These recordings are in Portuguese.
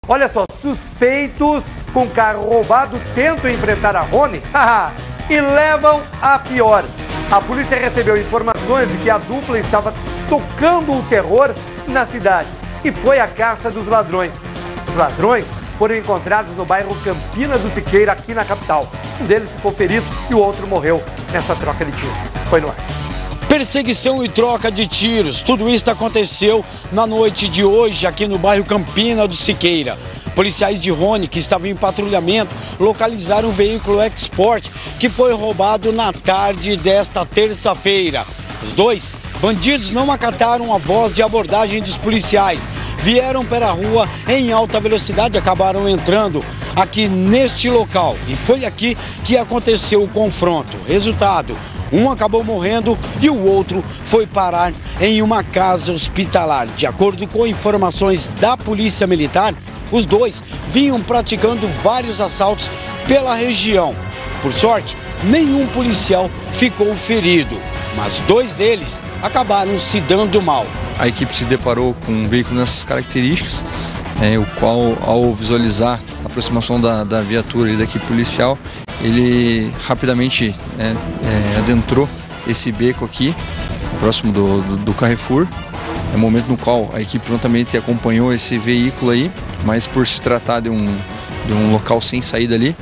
Olha só, suspeitos com carro roubado tentam enfrentar a Rony e levam a pior. A polícia recebeu informações de que a dupla estava tocando o terror na cidade e foi à caça dos ladrões. Os ladrões foram encontrados no bairro Campina do Siqueira, aqui na capital. Um deles ficou ferido e o outro morreu nessa troca de tiros. Foi no ar. Perseguição e troca de tiros, tudo isso aconteceu na noite de hoje aqui no bairro Campina do Siqueira. Policiais de Rony, que estavam em patrulhamento, localizaram um veículo Export que foi roubado na tarde desta terça-feira. Os dois bandidos não acataram a voz de abordagem dos policiais, vieram para a rua em alta velocidade e acabaram entrando aqui neste local. E foi aqui que aconteceu o confronto. Resultado: um acabou morrendo e o outro foi parar em uma casa hospitalar. De acordo com informações da Polícia Militar, os dois vinham praticando vários assaltos pela região. Por sorte, nenhum policial ficou ferido, mas dois deles acabaram se dando mal. A equipe se deparou com um veículo nessas características, o qual, ao visualizar a aproximação da viatura e da equipe policial, ele rapidamente adentrou esse beco aqui, próximo do Carrefour. É o momento no qual a equipe prontamente acompanhou esse veículo aí, mas por se tratar de um local sem saída ali,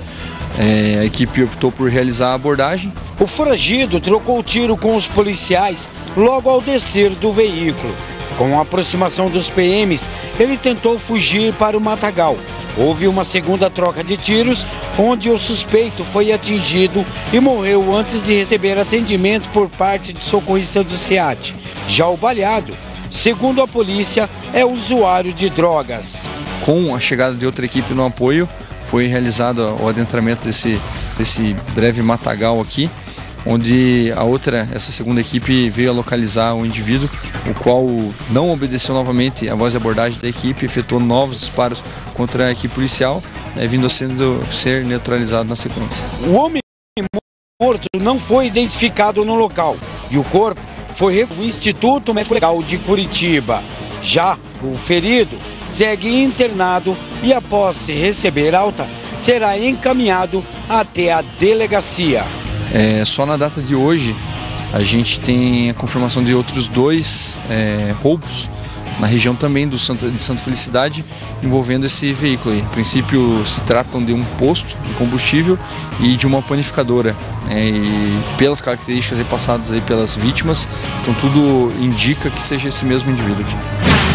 a equipe optou por realizar a abordagem. O foragido trocou o tiro com os policiais logo ao descer do veículo. Com a aproximação dos PMs, ele tentou fugir para o matagal. Houve uma segunda troca de tiros, onde o suspeito foi atingido e morreu antes de receber atendimento por parte de socorrista do SEAT. Já o baleado, segundo a polícia, é usuário de drogas. Com a chegada de outra equipe no apoio, foi realizado o adentramento desse breve matagal aqui, onde essa segunda equipe veio a localizar o indivíduo, o qual não obedeceu novamente a voz de abordagem da equipe, efetuou novos disparos contra a equipe policial, vindo a ser neutralizado na sequência. O homem morto não foi identificado no local e o corpo foi para o Instituto Médico Legal de Curitiba. Já o ferido segue internado e, após receber alta, será encaminhado até a delegacia. Só na data de hoje a gente tem a confirmação de outros dois roubos na região também de Santa Felicidade, envolvendo esse veículo aí. A princípio se tratam de um posto de combustível e de uma panificadora, e pelas características repassadas aí pelas vítimas, então tudo indica que seja esse mesmo indivíduo aqui.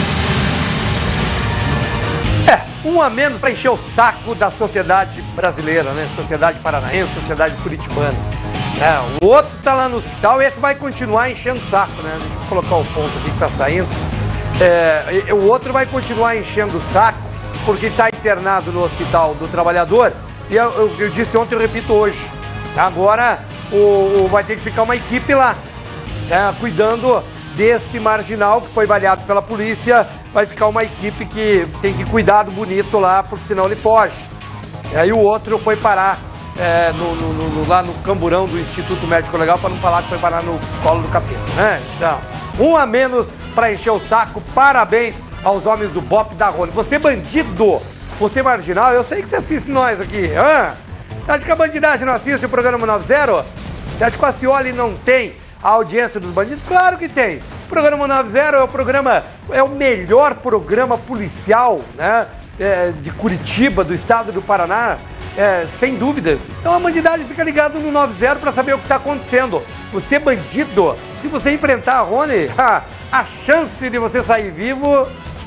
Um a menos para encher o saco da sociedade brasileira, né? Sociedade paranaense, sociedade curitibana. O outro está lá no hospital e esse vai continuar enchendo o saco, né? Deixa eu colocar o ponto aqui que está saindo. O outro vai continuar enchendo o saco porque está internado no Hospital do Trabalhador. E eu disse ontem, eu repito hoje. Agora vai ter que ficar uma equipe lá, cuidando desse marginal que foi baleado pela polícia. Vai ficar uma equipe que tem que cuidar do bonito lá, porque senão ele foge. E aí o outro foi parar lá no camburão do Instituto Médico Legal, para não falar que foi parar no colo do capeta, né? Então, um a menos para encher o saco. Parabéns aos homens do BOPE da Rony. Você bandido, você marginal, eu sei que você assiste nós aqui. Você acha que a bandidagem não assiste o programa 90? Você acha que a Cioli não tem a audiência dos bandidos? Claro que tem. O programa 90 é o melhor programa policial, né, de Curitiba, do estado do Paraná, sem dúvidas. Então a bandidagem fica ligada no 90 para saber o que está acontecendo. Você bandido, se você enfrentar a Rony, a chance de você sair vivo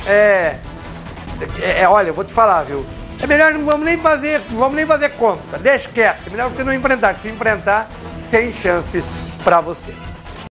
olha, eu vou te falar, viu? É melhor não vamos nem fazer conta, deixa quieto. É melhor você não enfrentar, que se enfrentar, sem chance para você.